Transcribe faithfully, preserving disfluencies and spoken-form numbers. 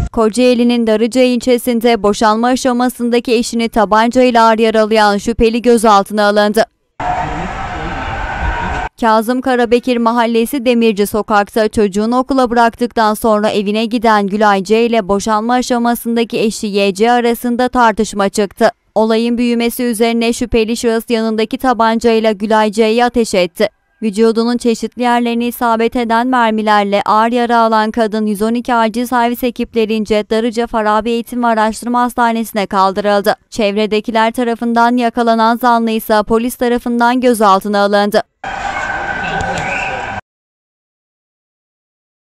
Kocaeli'nin Darıca ilçesinde boşanma aşamasındaki eşini tabancayla ağır yaralayan şüpheli gözaltına alındı. Kazım Karabekir Mahallesi Demirci Sokak'ta çocuğunu okula bıraktıktan sonra evine giden Gülay C ile boşanma aşamasındaki eşi Y C arasında tartışma çıktı. Olayın büyümesi üzerine şüpheli şahıs yanındaki tabancayla Gülay C'ye ateş etti. Vücudunun çeşitli yerlerini isabet eden mermilerle ağır yara alan kadın yüz on iki acil servis ekiplerince Darıca Farabi Eğitim ve Araştırma Hastanesi'ne kaldırıldı. Çevredekiler tarafından yakalanan zanlı ise polis tarafından gözaltına alındı.